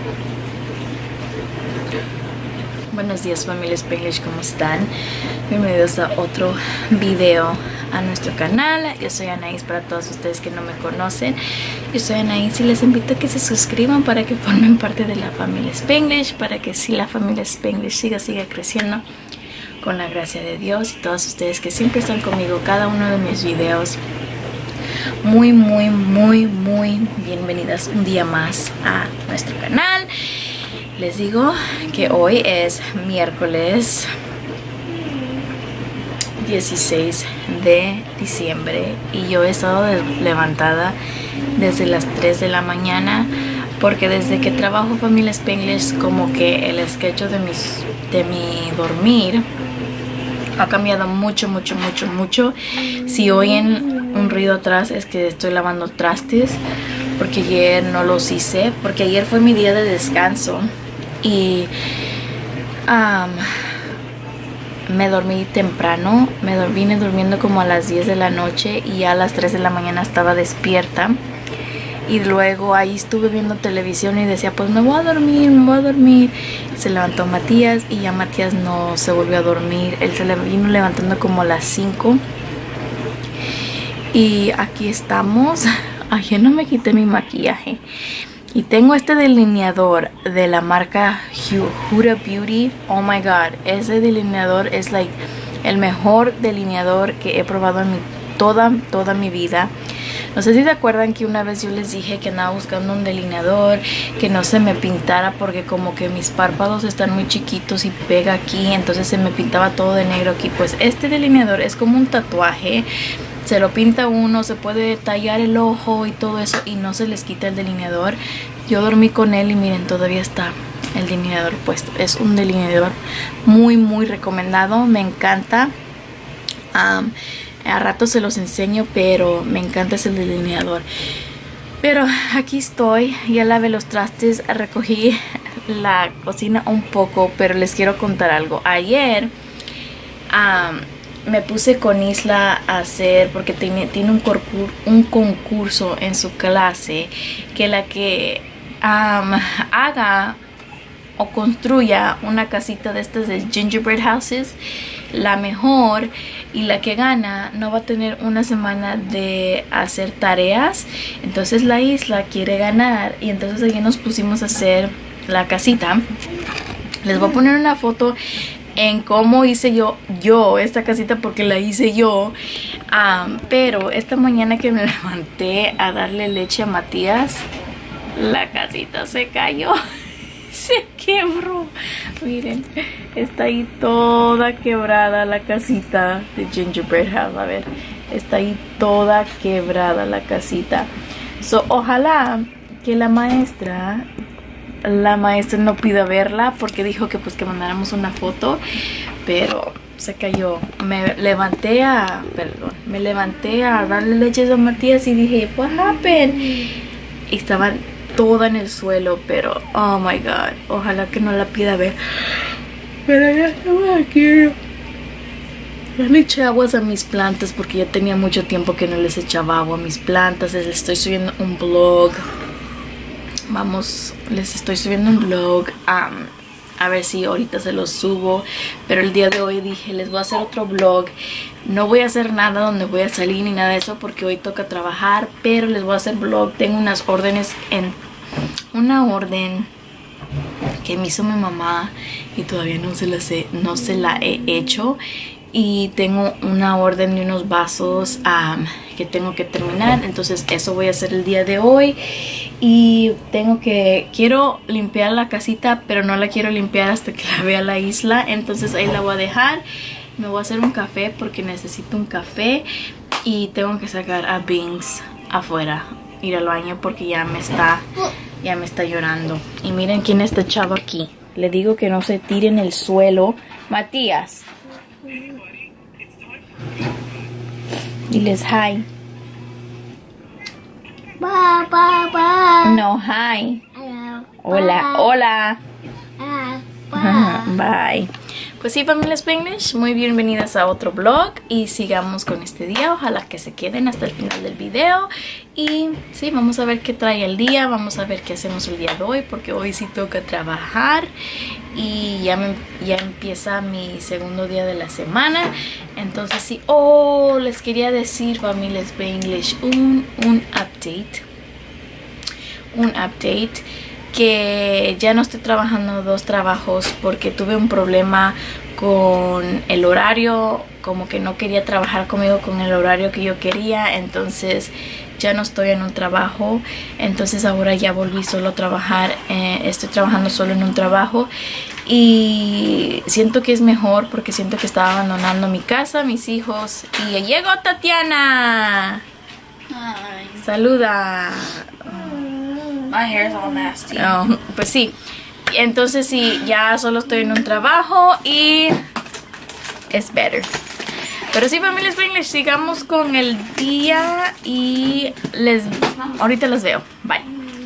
Buenos días, familia Spanglish, ¿cómo están? Bienvenidos a otro video a nuestro canal. Yo soy Anaís, para todos ustedes que no me conocen. Yo soy Anaís y les invito a que se suscriban para que formen parte de la familia Spanglish, para que si la familia Spanglish siga creciendo con la gracia de Dios. Y todos ustedes que siempre están conmigo, cada uno de mis videos, muy bienvenidas un día más a nuestro canal. Les digo que hoy es miércoles 16 de diciembre y yo he estado levantada desde las 3 de la mañana porque desde que trabajo familia Spanglish como que el sketch de mi dormir ha cambiado mucho. Si oyen un ruido atrás es que estoy lavando trastes porque ayer no los hice, porque ayer fue mi día de descanso y me dormí temprano. Vine durmiendo como a las 10 de la noche y a las 3 de la mañana estaba despierta. Y luego ahí estuve viendo televisión y decía, pues me voy a dormir. Se levantó Matías y ya Matías no se volvió a dormir. Él se le vino levantando como a las 5. Y aquí estamos. Ayer no me quité mi maquillaje. Y tengo este delineador de la marca Huda Beauty. Oh my god, ese delineador es like el mejor delineador que he probado en toda mi vida. No sé si se acuerdan que una vez yo les dije que andaba buscando un delineador que no se me pintara porque como que mis párpados están muy chiquitos y pega aquí, entonces se me pintaba todo de negro aquí. Pues este delineador es como un tatuaje. Se lo pinta uno, se puede tallar el ojo y todo eso y no se les quita el delineador. Yo dormí con él y miren, todavía está el delineador puesto. Es un delineador muy recomendado, me encanta. A rato se los enseño, pero me encanta ese delineador. Pero aquí estoy, ya lavé los trastes, recogí la cocina un poco, pero les quiero contar algo. Ayer me puse con Isla a hacer, porque tiene un concurso en su clase, que la que haga o construya una casita de estas de gingerbread houses, la mejor y la que gana no va a tener una semana de hacer tareas. Entonces la Isla quiere ganar y entonces allí nos pusimos a hacer la casita. Les voy a poner una foto en cómo hice yo esta casita porque la hice yo. Pero esta mañana que me levanté a darle leche a Matías, la casita se cayó. Se quebró. Miren, está ahí toda quebrada la casita de gingerbread house. A ver, está ahí toda quebrada la casita. Ojalá que la maestra no pida verla porque dijo que pues que mandáramos una foto, pero se cayó. Me levanté a darle leches a Matías y dije, what happened? Y estaban toda en el suelo, pero oh my god, ojalá que no la pida ver. Pero ya estaba aquí. Ya le eché aguas a mis plantas porque ya tenía mucho tiempo que no les echaba agua a mis plantas. Les estoy subiendo un vlog. Les estoy subiendo un vlog. A ver si ahorita se los subo. Pero el día de hoy dije, les voy a hacer otro vlog. No voy a hacer nada donde voy a salir ni nada de eso porque hoy toca trabajar. Pero les voy a hacer vlog. Tengo unas órdenes una orden que me hizo mi mamá y todavía no se la he hecho. Y tengo una orden de unos vasos que tengo que terminar. Entonces eso voy a hacer el día de hoy. Y quiero limpiar la casita, pero no la quiero limpiar hasta que la vea la Isla. Entonces ahí la voy a dejar. Me voy a hacer un café porque necesito un café. Y tengo que sacar a Binks afuera, ir al baño porque ya me está llorando. Y miren quién está echado aquí. Le digo que no se tire en el suelo. Matías, diles hi. No, hi. Hello. Hola. Hello. Bye. Pues sí, familia Spanglish, muy bienvenidas a otro vlog y sigamos con este día. Ojalá que se queden hasta el final del video. Y sí, vamos a ver qué trae el día, vamos a ver qué hacemos el día de hoy, porque hoy sí toca trabajar y ya empieza mi segundo día de la semana. Entonces sí, les quería decir, familia Spanglish, un update que ya no estoy trabajando 2 trabajos porque tuve un problema con el horario, como que no quería trabajar conmigo con el horario que yo quería, entonces ya no estoy en un trabajo, entonces ahora ya volví solo a trabajar, estoy trabajando solo en un trabajo y siento que es mejor porque siento que estaba abandonando mi casa, mis hijos. Y llegó Tatiana. Hi. Saluda. My hair's all nasty. Pues sí, entonces sí, ya solo estoy en un trabajo y es better. Pero sí, familia Spanglish, sigamos con el día y ahorita los veo. Bye.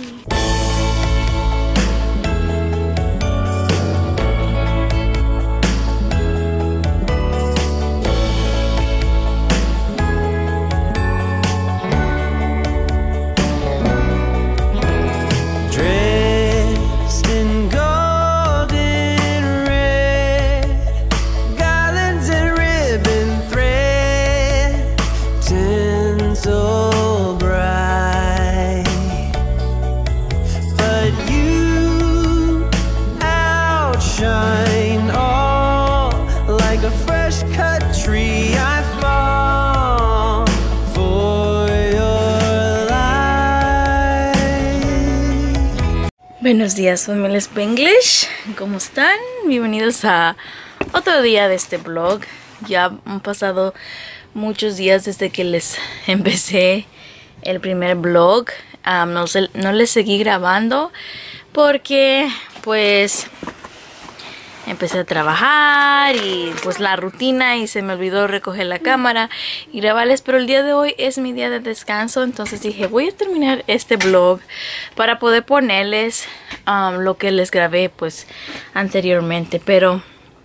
Buenos días, familia Spanglish, ¿cómo están? Bienvenidos a otro día de este vlog. Ya han pasado muchos días desde que les empecé el primer vlog. No les seguí grabando porque pues empecé a trabajar y pues la rutina, y se me olvidó recoger la cámara y grabarles, pero el día de hoy es mi día de descanso, entonces dije voy a terminar este vlog para poder ponerles lo que les grabé pues anteriormente. Pero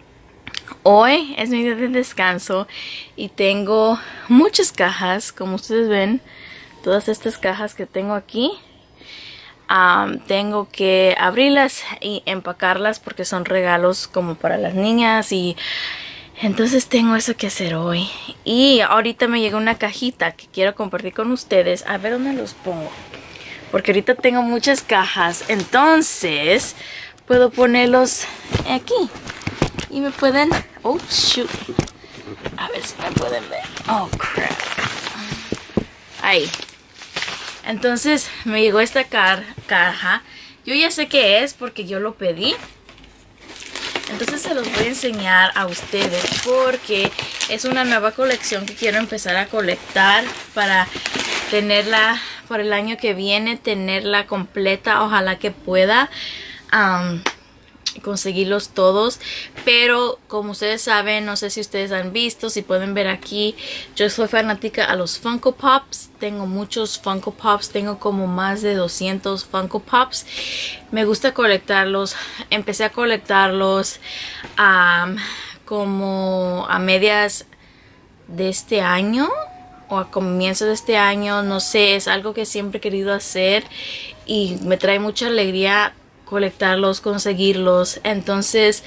hoy es mi día de descanso y tengo muchas cajas, como ustedes ven, todas estas cajas que tengo aquí. Tengo que abrirlas y empacarlas porque son regalos como para las niñas, y entonces tengo eso que hacer hoy. Y ahorita me llegó una cajita que quiero compartir con ustedes. A ver dónde los pongo, porque ahorita tengo muchas cajas, entonces puedo ponerlos aquí y me pueden... oh shoot, a ver si me pueden ver. Oh crap. Ahí. Entonces me llegó esta caja. Yo ya sé qué es porque yo lo pedí. Entonces se los voy a enseñar a ustedes porque es una nueva colección que quiero empezar a colectar para tenerla por el año que viene, tenerla completa. Ojalá que pueda conseguirlos todos, pero como ustedes saben, no sé si ustedes han visto, si pueden ver aquí, yo soy fanática a los Funko Pops. Tengo muchos Funko Pops, tengo como más de 200 Funko Pops. Me gusta colectarlos. Empecé a colectarlos como a medias de este año o a comienzo de este año, no sé, es algo que siempre he querido hacer y me trae mucha alegría colectarlos, conseguirlos. Entonces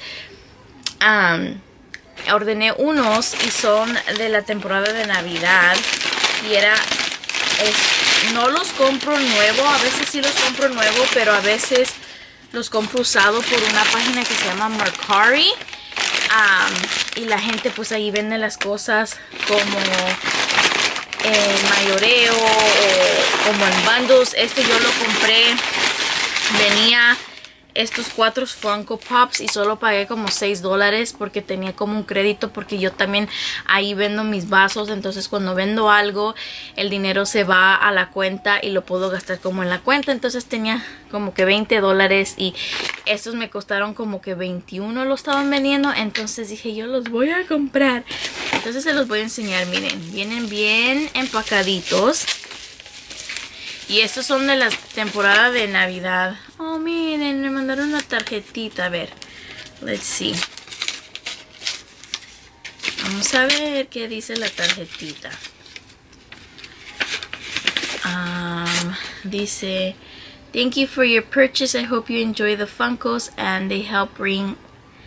ordené unos y son de la temporada de Navidad y no los compro nuevo, a veces sí los compro nuevo, pero a veces los compro usado por una página que se llama Mercari, y la gente pues ahí vende las cosas como en mayoreo o como en bundles. Este yo lo compré, venía estos 4 Funko Pops y solo pagué como $6 porque tenía como un crédito, porque yo también ahí vendo mis vasos. Entonces cuando vendo algo el dinero se va a la cuenta y lo puedo gastar como en la cuenta. Entonces tenía como que $20 y estos me costaron como que 21 lo estaban vendiendo. Entonces dije yo los voy a comprar. Entonces se los voy a enseñar. Miren, vienen bien empacaditos. Y estos son de la temporada de Navidad. Oh, miren, me mandaron una tarjetita. A ver, Let's see. Vamos a ver qué dice la tarjetita. Dice, thank you for your purchase. I hope you enjoy the Funkos and they help bring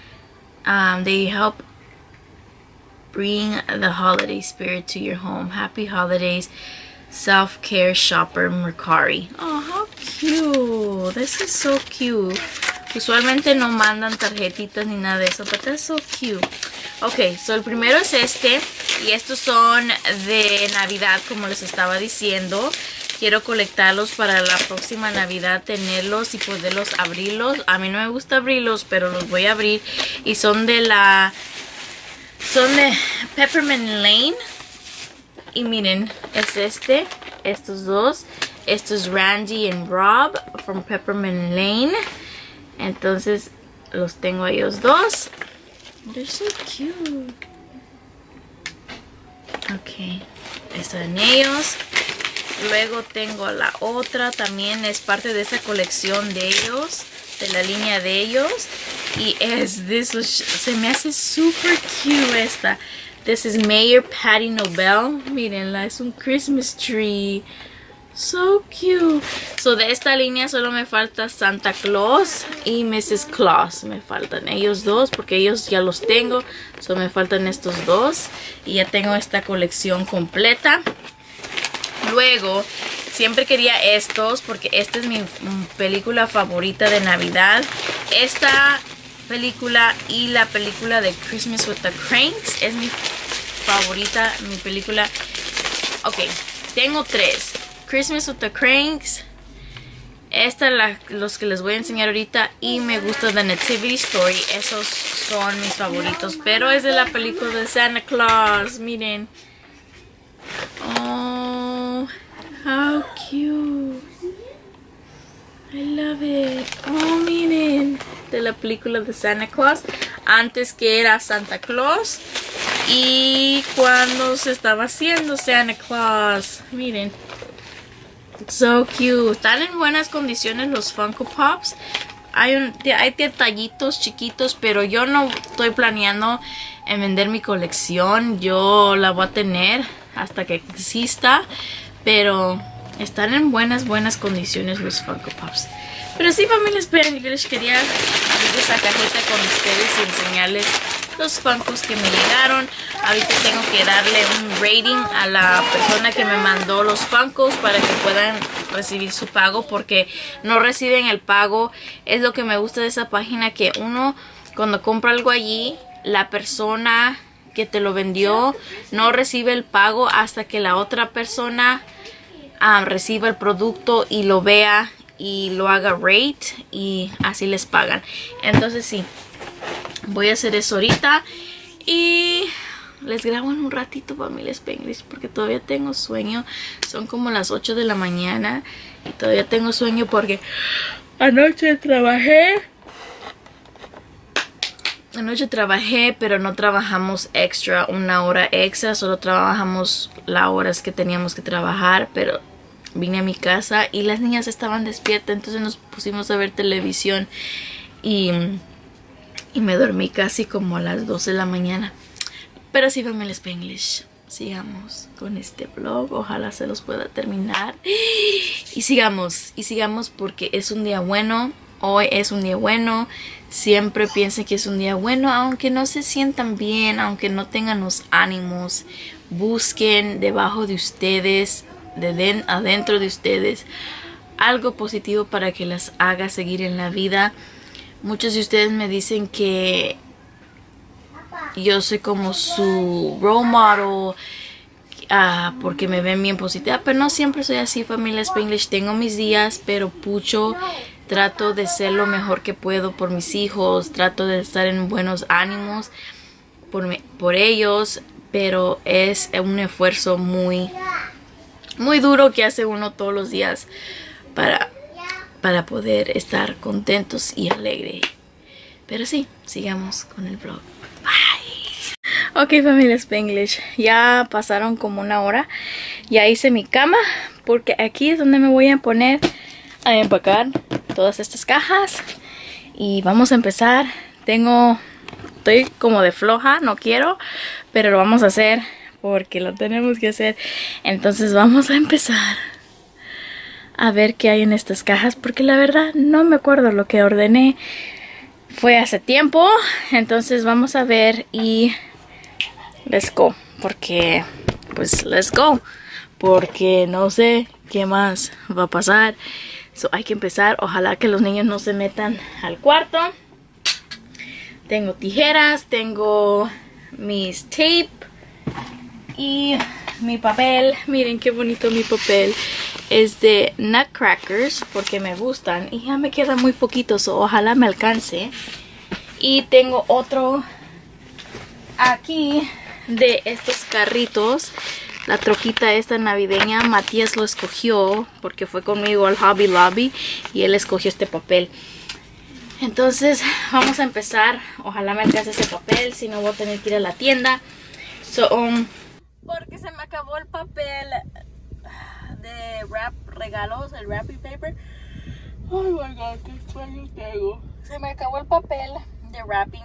the holiday spirit to your home. Happy holidays, self-care shopper Mercari. Oh, how cute. This is so cute. Usualmente no mandan tarjetitas ni nada de eso, but that's so cute. Ok, so el primero es este. Y estos son de Navidad, como les estaba diciendo. Quiero colectarlos para la próxima Navidad, tenerlos y poderlos abrirlos. A mí no me gusta abrirlos, pero los voy a abrir. Y son de Peppermint Lane. Y miren, es estos dos. Esto es Randy and Rob from Peppermint Lane. Entonces los tengo a ellos dos. They're so cute. Ok, están ellos. Luego tengo la otra, también es parte de esa colección de ellos, de la línea de ellos. Y se me hace super cute esta. This is Mayor Patty Nobel. Mírenla, es un Christmas tree. So cute. So de esta línea solo me falta Santa Claus y Mrs. Claus. Me faltan ellos dos porque ellos ya los tengo. So me faltan estos dos. Y ya tengo esta colección completa. Luego, siempre quería estos porque esta es mi película favorita de Navidad. Esta película y la película de Christmas with the Cranks es mi favorita, mi película. Ok, tengo tres. Christmas with the Cranks. Esta los que les voy a enseñar ahorita. Y me gusta The Nativity Story. Esos son mis favoritos. Pero es de la película de Santa Claus. Miren. Oh, how cute. I love it. Oh, miren. De la película de Santa Claus. Antes que era Santa Claus. Y cuando se estaba haciendo Santa Claus. Miren. So cute. Están en buenas condiciones los Funko Pops. Hay detallitos chiquitos, pero yo no estoy planeando en vender mi colección. Yo la voy a tener hasta que exista, pero están en buenas condiciones los Funko Pops. Pero sí, familia, esperen, yo les quería abrir esa cajita con ustedes y enseñarles los Funkos que me llegaron. Ahorita tengo que darle un rating a la persona que me mandó los Funkos para que puedan recibir su pago, porque no reciben el pago. Es lo que me gusta de esa página, que uno cuando compra algo allí, la persona que te lo vendió no recibe el pago hasta que la otra persona reciba el producto y lo vea y lo haga rate, y así les pagan. Entonces sí, voy a hacer eso ahorita y les grabo en un ratito, familia Spanglish, porque todavía tengo sueño. Son como las 8 de la mañana y todavía tengo sueño porque anoche trabajé, pero no trabajamos extra, una hora extra. Solo trabajamos las horas que teníamos que trabajar, pero vine a mi casa y las niñas estaban despiertas, entonces nos pusimos a ver televisión y me dormí casi como a las 12 de la mañana. Pero sí, familia Spanglish, sigamos con este vlog. Ojalá se los pueda terminar y sigamos porque es un día bueno. Hoy es un día bueno. Siempre piensen que es un día bueno, aunque no se sientan bien, aunque no tengan los ánimos. Busquen debajo de ustedes, adentro de ustedes, algo positivo para que las haga seguir en la vida. Muchos de ustedes me dicen que yo soy como su role model, porque me ven bien positiva, pero no siempre soy así, familia Spanglish. Tengo mis días, pero pucho, trato de ser lo mejor que puedo por mis hijos, trato de estar en buenos ánimos por ellos, pero es un esfuerzo muy duro que hace uno todos los días para poder estar contentos y alegres. Pero sí, sigamos con el vlog. Bye. Ok, familia Spanglish, ya pasaron como una hora. Ya hice mi cama, porque aquí es donde me voy a poner a empacar todas estas cajas. Y vamos a empezar. Estoy como de floja, no quiero, pero lo vamos a hacer porque lo tenemos que hacer. Entonces vamos a empezar a ver qué hay en estas cajas, porque la verdad no me acuerdo lo que ordené. Fue hace tiempo, entonces vamos a ver y let's go, porque pues let's go, porque no sé qué más va a pasar. Hay que empezar. Ojalá que los niños no se metan al cuarto. Tengo tijeras, tengo mis tape y mi papel. Miren qué bonito mi papel. Es de Nutcrackers porque me gustan y ya me quedan muy poquitos, ojalá me alcance. Y tengo otro aquí de estos carritos. La troquita esta navideña, Matías lo escogió porque fue conmigo al Hobby Lobby y él escogió este papel. Entonces vamos a empezar. Ojalá me alcance ese papel, si no voy a tener que ir a la tienda. Porque se me acabó el papel de regalos, el wrapping paper. Oh my god, qué sueño tengo. Se me acabó el papel de wrapping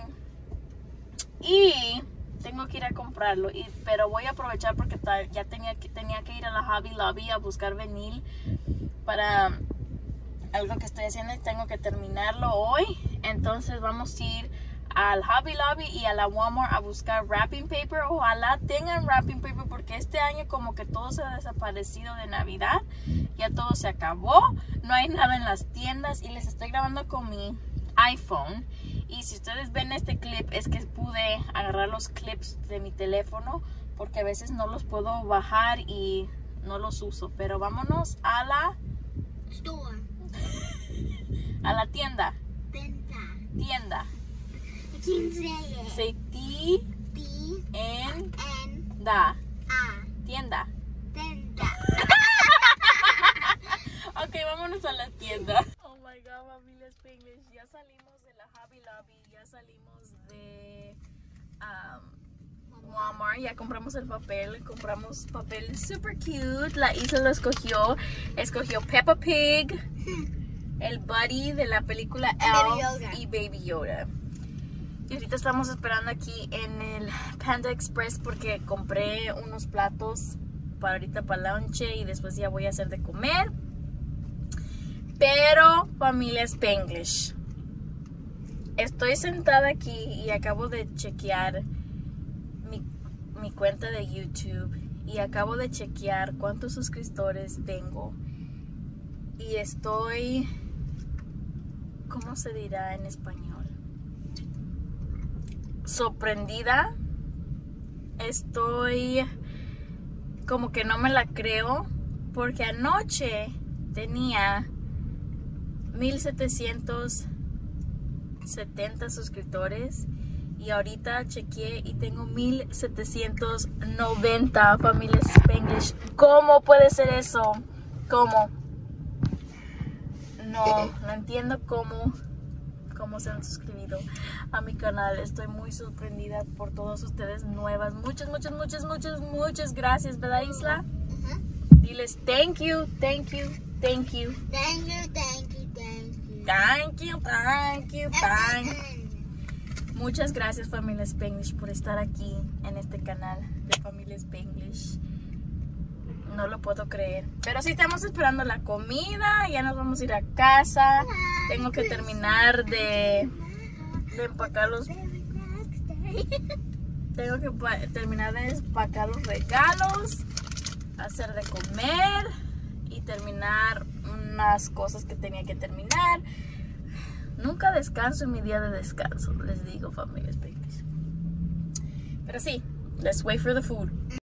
y tengo que ir a comprarlo, pero voy a aprovechar porque ya tenía que ir a la Hobby Lobby a buscar vinil para algo que estoy haciendo y tengo que terminarlo hoy. Entonces vamos a ir al Hobby Lobby y a la Walmart a buscar wrapping paper. Ojalá tengan wrapping paper porque este año como que todo se ha desaparecido de Navidad. Ya todo se acabó, no hay nada en las tiendas y les estoy grabando con mi iPhone. Y si ustedes ven este clip es que pude agarrar los clips de mi teléfono porque a veces no los puedo bajar y no los uso. Pero vámonos a la Store. a la tienda. Tienda. Tienda. Say Say T N da. Tienda. Tienda. Ok, vámonos a la tienda. Oh my god, familia Spanglish. Ya salimos de la Hobby Lobby, ya salimos de Walmart, ya compramos el papel, compramos papel super cute. La Isla lo escogió Peppa Pig, el Buddy de la película Elf y Baby Yoda. Y ahorita estamos esperando aquí en el Panda Express porque compré unos platos para ahorita para lunche y después ya voy a hacer de comer. Pero familia Spanglish, estoy sentada aquí y acabo de chequear mi cuenta de YouTube y acabo de chequear cuántos suscriptores tengo y estoy, ¿cómo se dirá en español? Sorprendida. Estoy como que no me la creo porque anoche tenía 1770 suscriptores y ahorita chequeé y tengo 1790, familia Spanglish. ¿Cómo puede ser eso? ¿Cómo? No entiendo cómo se han suscrito a mi canal. Estoy muy sorprendida por todos ustedes nuevas. Muchas gracias, ¿verdad, Isla? Diles thank you. Muchas gracias, familia Spanglish, por estar aquí en este canal de familia Spanglish. No lo puedo creer. Pero sí, estamos esperando la comida. Ya nos vamos a ir a casa. Tengo que terminar de empacar los... Tengo que terminar de empacar los regalos, hacer de comer y terminar unas cosas que tenía que terminar. Nunca descanso en mi día de descanso, les digo, familia Spanglish. Pero sí, let's wait for the food.